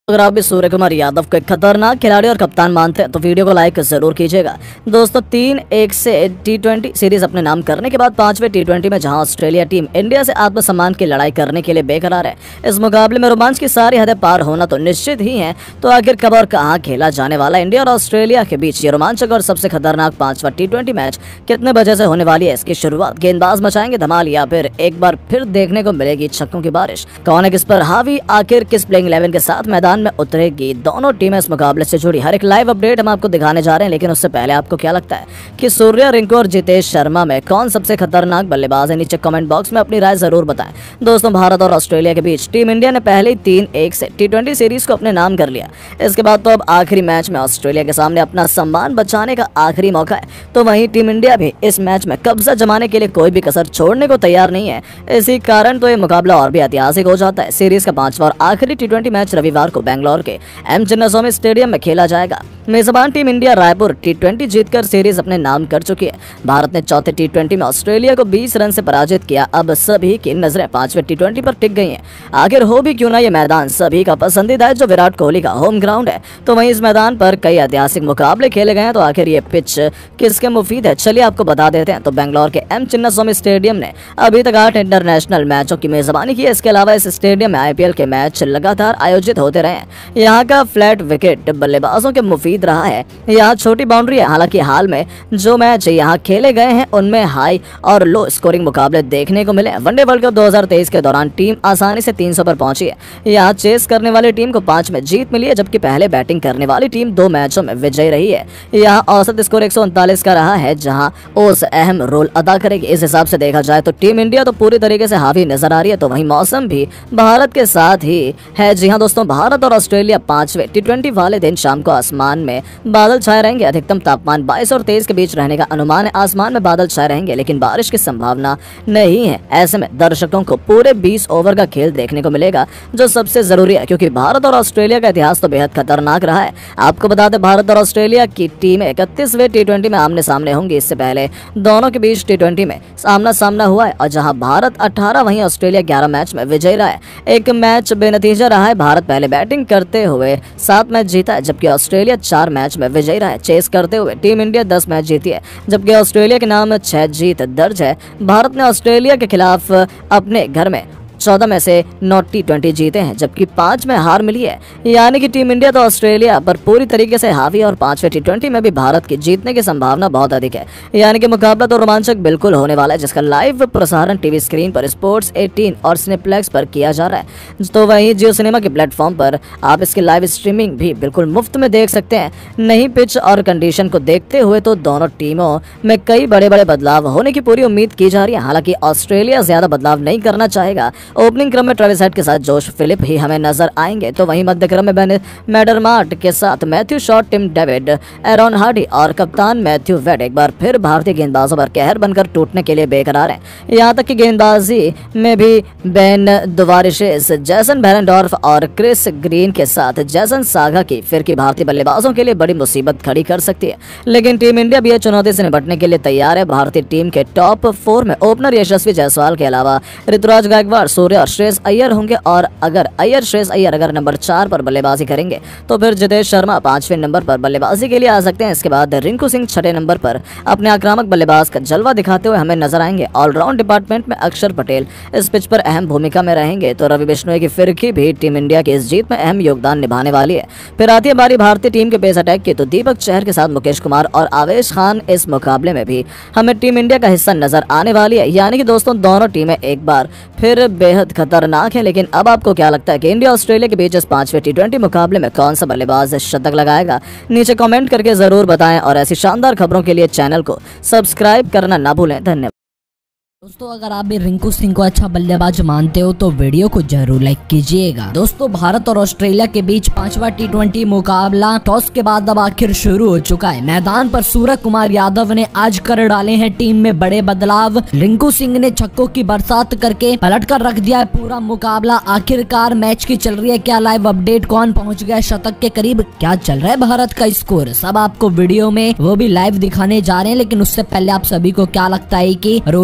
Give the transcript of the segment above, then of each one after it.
अगर आप भी सूर्य कुमार यादव को एक खतरनाक खिलाड़ी और कप्तान मानते हैं तो वीडियो को लाइक जरूर कीजिएगा। दोस्तों 3-1 से T20 सीरीज अपने नाम करने के बाद 5वें T20 में जहां ऑस्ट्रेलिया टीम इंडिया से आत्मसम्मान की लड़ाई करने के लिए बेकरार है, इस मुकाबले में रोमांच की सारी हदें पार होना तो निश्चित ही है। तो आखिर कब और कहां खेला जाने वाला इंडिया और ऑस्ट्रेलिया के बीच ये रोमांचक और सबसे खतरनाक 5वां T20 मैच कितने बजे से होने वाली है, इसकी शुरुआत गेंदबाज मचाएंगे धमाल या फिर एक बार फिर देखने को मिलेगी छक्कों की बारिश। कौन है किस पर हावी, आखिर किस प्लेइंग 11 के साथ मैदान में उतरेगी, दोनों टीमें इस मुकाबले से जुड़ी हर एक लाइव अपडेट हम आपको दिखाने जा रहे हैं। लेकिन उससे पहले आपको क्या लगता है कि सूर्या, रिंकू और जितेश शर्मा में कौन सबसे खतरनाक बल्लेबाज है? नीचे कमेंट बॉक्स में अपनी राय जरूर बताएं। दोस्तों भारत और ऑस्ट्रेलिया के बीच टीम इंडिया ने पहले ही 3-1 से T20 सीरीज को अपने नाम कर लिया। इसके बाद तो अब आखिरी मैच में ऑस्ट्रेलिया के सामने अपना सम्मान बचाने का आखिरी मौका है। तो वहीं टीम इंडिया भी इस मैच में कब्जा जमाने के लिए कोई भी कसर छोड़ने को तैयार नहीं है। इसी कारण तो ये मुकाबला और भी ऐतिहासिक हो जाता है। सीरीज का 5वां और आखिरी T20 मैच रविवार को बेंगलोर के एम चिन्नास्वामी स्टेडियम में खेला जाएगा। मेजबान टीम इंडिया रायपुर T20 जीतकर सीरीज अपने नाम कर चुकी है। भारत ने चौथे T20 में ऑस्ट्रेलिया को 20 रन से पराजित किया। अब सभी की नजरें 5वें T20 पर टिक गई हैं। आखिर हो भी क्यों ना ये मैदान सभी का पसंदीदा है, जो विराट कोहली का होम ग्राउंड है। तो वहीं इस मैदान पर कई ऐतिहासिक मुकाबले खेले गए हैं। तो आखिर ये पिच किसके मुफीद है, चलिए आपको बता देते हैं। तो बेंगलोर के एम चिन्नास्वामी स्टेडियम ने अभी तक 8 इंटरनेशनल मैचों की मेजबानी की है। इसके अलावा इस स्टेडियम में IPL के मैच लगातार आयोजित होते रहे हैं। यहाँ का फ्लैट विकेट बल्लेबाजों के मुफीद रहा है। यहाँ छोटी बाउंड्री है। हालांकि हाल में जो मैच यहाँ खेले गए हैं उनमें हाई और लो स्कोरिंग मुकाबले देखने को मिले। वनडे वर्ल्ड कप 2023 के दौरान टीम आसानी से 300 पर पहुंची है। यहाँ चेस करने वाली टीम को 5 में जीत मिली है, जबकि पहले बैटिंग करने वाली टीम 2 मैचों में विजयी रही है। यहाँ औसत स्कोर 139 का रहा है, जहाँ ओस अहम रोल अदा करेगी। इस हिसाब से देखा जाए तो टीम इंडिया तो पूरी तरीके से हावी नजर आ रही है। तो वहीं मौसम भी भारत के साथ ही है। जी हाँ दोस्तों, भारत और ऑस्ट्रेलिया 5वें T20 वाले दिन शाम को आसमान में बादल छाए रहेंगे। अधिकतम तापमान 22 और 23 के बीच रहने का अनुमान है। आसमान में बादल छाए रहेंगे लेकिन बारिश की संभावना नहीं है। ऐसे में दर्शकों को पूरे 20 ओवर का खेल देखने को मिलेगा, जो सबसे जरूरी है, क्योंकि भारत और ऑस्ट्रेलिया का इतिहास तो बेहद खतरनाक रहा है। आपको बता दें भारत और ऑस्ट्रेलिया की टीम 31वें T20 में आमने सामने होंगी। इससे पहले दोनों के बीच T20 में आमना सामना हुआ है और जहां भारत 18 वहीं ऑस्ट्रेलिया 11 मैच में विजयी रहा है। एक मैच बेनतीजा रहा है। भारत पहले बैटिंग करते हुए 7 मैच जीता है, जबकि ऑस्ट्रेलिया 4 मैच में विजयी रहा है। चेस करते हुए टीम इंडिया 10 मैच जीती है, जबकि ऑस्ट्रेलिया के नाम 6 जीत दर्ज है। भारत ने ऑस्ट्रेलिया के खिलाफ अपने घर में 14 में से 9 T20 जीते हैं, जबकि 5 में हार मिली है। यानी कि टीम इंडिया तो ऑस्ट्रेलिया पर पूरी तरीके से हावी और 5वें T20 में भी भारत की जीतने की संभावना बहुत अधिक है। यानी कि मुकाबला तो रोमांचक बिल्कुल होने वाला है, जिसका लाइव प्रसारण टीवी स्क्रीन पर स्पोर्ट्स 18 और सिनेप्लेक्स पर किया जा रहा है। तो वहीं जियो सिनेमा के प्लेटफॉर्म पर आप इसकी लाइव स्ट्रीमिंग भी बिल्कुल मुफ्त में देख सकते हैं। नई पिच और कंडीशन को देखते हुए तो दोनों टीमों में कई बड़े बड़े बदलाव होने की पूरी उम्मीद की जा रही है। हालांकि ऑस्ट्रेलिया ज्यादा बदलाव नहीं करना चाहेगा। ओपनिंग क्रम में ट्रेविस हेड के साथ जोश फिलिप ही हमें नजर आएंगे। तो वहीं मध्य क्रम में बेन मैडरमार्ट के साथ Matthew Short, Tim David, Aaron Hardie और कप्तान मैथ्यू वेड एक बार फिर भारतीय गेंदबाजों पर कहर बनकर टूटने के लिए बेकरार हैं। यहां तक कि गेंदबाजी में भी बेन दुवारिशेस, जैसन बेरेंडोर्फ और क्रिस ग्रीन के साथ जैसन सागा की फिरकी भारतीय बल्लेबाजों के लिए बड़ी मुसीबत खड़ी कर सकती है। लेकिन टीम इंडिया भी यह चुनौती से निपटने के लिए तैयार है। भारतीय टीम के टॉप 4 में ओपनर यशस्वी जायसवाल के अलावा ऋतुराज गायकवाड़, सूर्य और श्रेयस अय्यर होंगे। और अगर श्रेयस अय्यर अगर नंबर 4 पर बल्लेबाजी करेंगे तो फिर जितेश शर्मा 5वें नंबर पर बल्लेबाजी के लिए आ सकते हैं। इसके बाद रिंकू सिंह 6ठे नंबर पर अपने आक्रामक बल्लेबाज का जलवा दिखाते हुए हमें नजर आएंगे। ऑलराउंड डिपार्टमेंट में अक्षर पटेल इस पिच पर अहम भूमिका में रहेंगे। तो रवि बिश्नोई की फिरकी भी टीम इंडिया की इस जीत में अहम योगदान निभाने वाली है। फिर आती है बारी भारतीय टीम के पेस अटैक की। तो दीपक चहर के साथ मुकेश कुमार और आवेश खान इस मुकाबले में भी हमें टीम इंडिया का हिस्सा नजर आने वाली है। यानी कि दोस्तों दोनों टीमें एक बार फिर बेहद खतरनाक है। लेकिन अब आपको क्या लगता है कि इंडिया ऑस्ट्रेलिया के बीच इस 5वें T20 मुकाबले में कौन सा बल्लेबाज शतक लगाएगा? नीचे कमेंट करके जरूर बताएं और ऐसी शानदार खबरों के लिए चैनल को सब्सक्राइब करना ना भूलें। धन्यवाद। दोस्तों अगर आप भी रिंकू सिंह को अच्छा बल्लेबाज मानते हो तो वीडियो को जरूर लाइक कीजिएगा। दोस्तों भारत और ऑस्ट्रेलिया के बीच 5वां T20 मुकाबला टॉस के बाद अब आखिर शुरू हो चुका है। मैदान पर सूर्य कुमार यादव ने आज कर डाले हैं टीम में बड़े बदलाव। रिंकू सिंह ने छक्कों की बरसात करके पलट कर रख दिया है पूरा मुकाबला। आखिरकार मैच की चल रही है क्या लाइव अपडेट, कौन पहुँच गया शतक के करीब, क्या चल रहा है भारत का स्कोर, सब आपको वीडियो में वो भी लाइव दिखाने जा रहे हैं। लेकिन उससे पहले आप सभी को क्या लगता है कि रोहित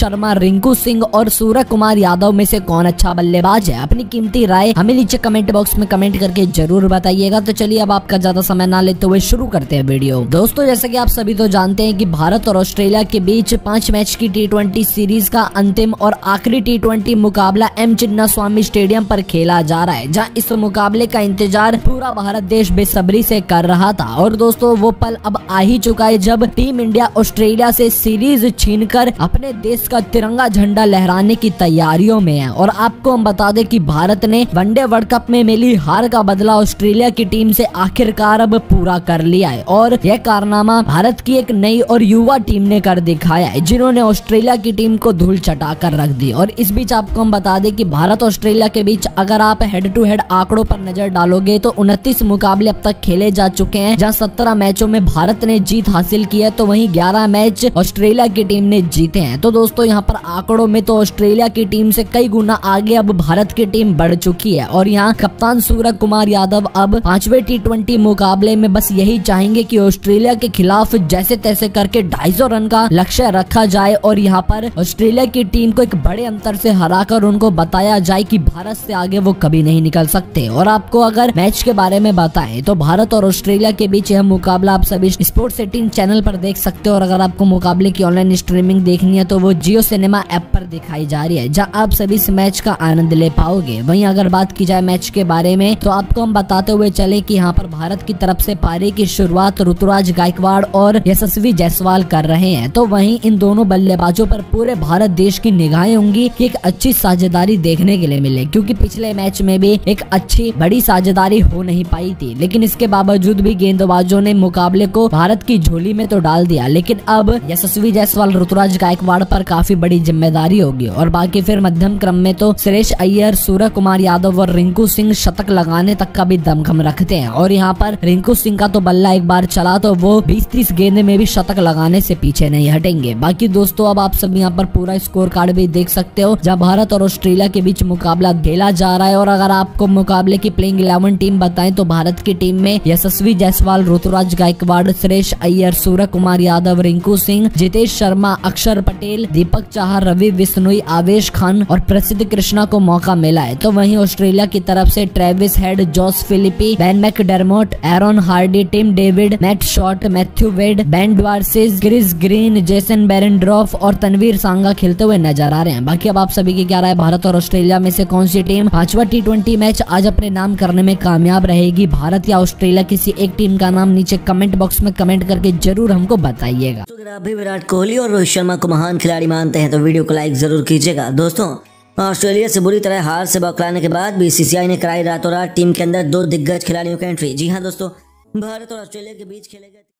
शर्मा, रिंकू सिंह और सूर्य कुमार यादव में से कौन अच्छा बल्लेबाज है? अपनी कीमती राय हमें नीचे कमेंट बॉक्स में कमेंट करके जरूर बताइएगा। तो चलिए अब आपका ज्यादा समय ना लेते हुए शुरू करते हैं वीडियो। दोस्तों जैसा कि आप सभी तो जानते हैं कि भारत और ऑस्ट्रेलिया के बीच 5 मैच की T20 सीरीज का अंतिम और आखिरी T20 मुकाबला एम चिन्नास्वामी स्टेडियम पर खेला जा रहा है, जहां इस मुकाबले का इंतजार पूरा भारत देश बेसब्री से कर रहा था। और दोस्तों वो पल अब आ ही चुका है जब टीम इंडिया ऑस्ट्रेलिया से सीरीज छीनकर अपने देश का तिरंगा झंडा लहराने की तैयारियों में है। और आपको हम बता दें कि भारत ने वनडे वर्ल्ड कप में मिली हार का बदला ऑस्ट्रेलिया की टीम से आखिरकार अब पूरा कर लिया है। और यह कारनामा भारत की एक नई और युवा टीम ने कर दिखाया है, जिन्होंने ऑस्ट्रेलिया की टीम को धूल चटा कर रख दी। और इस बीच आपको हम बता दें कि भारत ऑस्ट्रेलिया के बीच अगर आप हेड टू हेड आंकड़ों पर नजर डालोगे तो 29 मुकाबले अब तक खेले जा चुके हैं, जहां 17 मैचों में भारत ने जीत हासिल की है, तो वहीं 11 मैच ऑस्ट्रेलिया की टीम ने जीते हैं। तो दोस्तों यहाँ पर आंकड़ों में तो ऑस्ट्रेलिया की टीम से कई गुना आगे अब भारत की टीम बढ़ चुकी है। और यहाँ कप्तान सूर्य कुमार यादव अब 5वें T20 मुकाबले में बस यही चाहेंगे कि ऑस्ट्रेलिया के खिलाफ जैसे तैसे करके 250 रन का लक्ष्य रखा जाए और यहाँ पर ऑस्ट्रेलिया की टीम को एक बड़े अंतर से हराकर उनको बताया जाए कि भारत से आगे वो कभी नहीं निकल सकते। और आपको अगर मैच के बारे में बताएं तो भारत और ऑस्ट्रेलिया के बीच यह मुकाबला आप सभी स्पोर्ट्स 18 चैनल पर देख सकते हो। और अगर आपको मुकाबले की ऑनलाइन स्ट्रीमिंग देखनी है तो वो जियो सिनेमा ऐप पर दिखाई जा रही है, जहां आप सभी इस मैच का आनंद ले पाओगे। वहीं अगर बात की जाए मैच के बारे में तो आपको हम बताते हुए चले कि यहाँ पर भारत की तरफ से पारी की शुरुआत ऋतुराज गायकवाड़ और यशस्वी जायसवाल कर रहे हैं। तो वहीं इन दोनों बल्लेबाजों पर पूरे भारत देश की निगाहें होंगी कि एक अच्छी साझेदारी देखने के लिए मिले, क्योंकि पिछले मैच में भी एक अच्छी बड़ी साझेदारी हो नहीं पाई थी। लेकिन इसके बावजूद भी गेंदबाजों ने मुकाबले को भारत की झोली में तो डाल दिया। लेकिन अब यशस्वी जायसवाल, ऋतुराज गायकवाड़ पर काफी बड़ी जिम्मेदारी होगी। और बाकी फिर मध्यम क्रम में तो सुरेश अय्यर, सूर्य कुमार यादव और रिंकू सिंह शतक लगाने तक का भी दमखम रखते हैं। और यहाँ पर रिंकू सिंह का तो बल्ला एक बार चला तो वो 20-30 गेंद में भी शतक लगाने से पीछे नहीं हटेंगे। बाकी दोस्तों अब आप सब यहाँ पर पूरा स्कोर कार्ड भी देख सकते हो, जहाँ भारत और ऑस्ट्रेलिया के बीच मुकाबला खेला जा रहा है। और अगर आपको मुकाबले की प्लेइंग 11 टीम बताएं तो भारत की टीम में यशस्वी जायसवाल, ऋतुराज गायकवाड़, सुरेश अय्यर, सूर्य कुमार यादव, रिंकू सिंह, जितेश शर्मा, अक्षर पटेल, दीपक चाहर, रवि बिश्नोई, आवेश खान और प्रसिद्ध कृष्णा को मौका मिला है। तो वहीं ऑस्ट्रेलिया की तरफ से Travis Head, Josh Philippe, Ben McDermott, Aaron Hardie, Tim David, Matt Short, Matthew Wade, Ben Dwarshuis, Chris Green, Jason Behrendorff और तनवीर सांगा खेलते हुए नजर आ रहे हैं। बाकी अब आप सभी की क्या राय, भारत और ऑस्ट्रेलिया में से कौन सी टीम 5वां T20 मैच आज अपने नाम करने में कामयाब रहेगी? भारत या ऑस्ट्रेलिया? किसी एक टीम का नाम नीचे कमेंट बॉक्स में कमेंट करके जरूर हमको बताइएगा। तो अगर आप भी विराट कोहली और रोहित शर्मा को महान खिलाड़ी मानते हैं तो वीडियो को लाइक जरूर कीजिएगा। दोस्तों ऑस्ट्रेलिया से बुरी तरह हार से बौखलाने के बाद BCCI ने कराई रातों रात टीम के अंदर 2 दिग्गज खिलाड़ियों की एंट्री। जी हाँ दोस्तों, भारत और ऑस्ट्रेलिया के बीच खेले गए